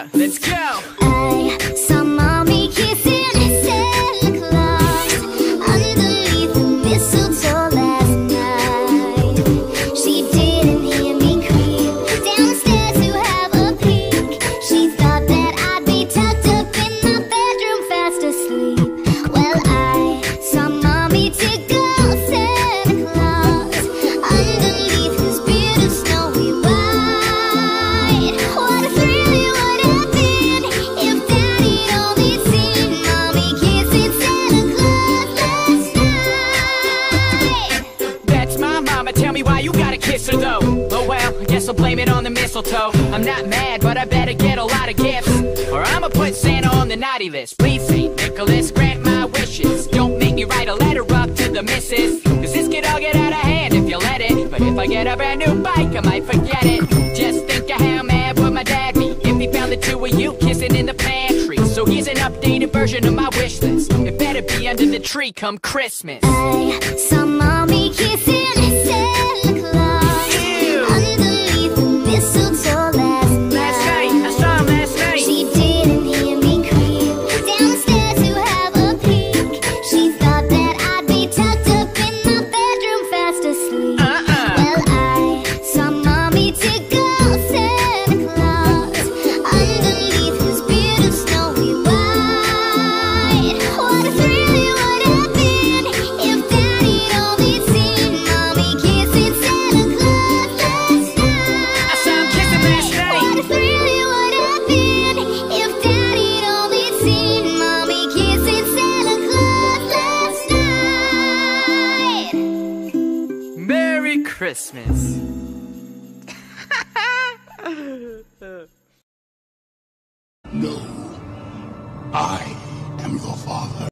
Let's go! I saw mommy kissing Santa Claus underneath the mistletoe last night. She didn't hear me creep downstairs to have a peek. She thought that I'd be tucked up in my bedroom fast asleep. Well, I saw mommy tickle Santa Claus underneath his beard of snowy white. What a thrill it would have been if Daddy'd only seen mommy kissing Santa Claus last night. That's my mama, tell me why you gotta kiss her though. Oh well, I guess I'll blame it on the mistletoe. I'm not mad, but I better get a lot of gifts, or I'ma put Santa on the naughty list. Please, St. Nicholas, grant my wishes. Don't make me write a letter up to the missus, cause this could all get out of hand if you let it. But if I get a brand new bike, I might forget it. Just think of how mad would my dad be if he found the two of you kissing in the pantry. So here's an updated version of my wish list. It better be under the tree come Christmas. I saw mommy kissing Santa Claus underneath the mistletoe last night. I saw him last night. She didn't hear me creep downstairs to have a peek. She thought that I'd be tucked up in my bedroom fast asleep. Well, I saw mommy tickle Santa Claus underneath his beard of snowy white. What a thrill it would have been if Daddy'd only seen mommy kissing Santa Claus last night. I saw him kissing last night. What a thrill it would have been if Daddy'd only seen mommy kissing Santa Claus last night. Merry Christmas. No, I am your father.